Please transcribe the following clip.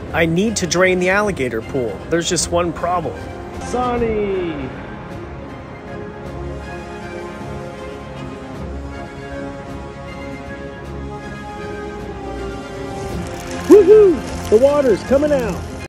I need to drain the alligator pool. There's just one problem. Sonny! Woohoo! The water's coming out!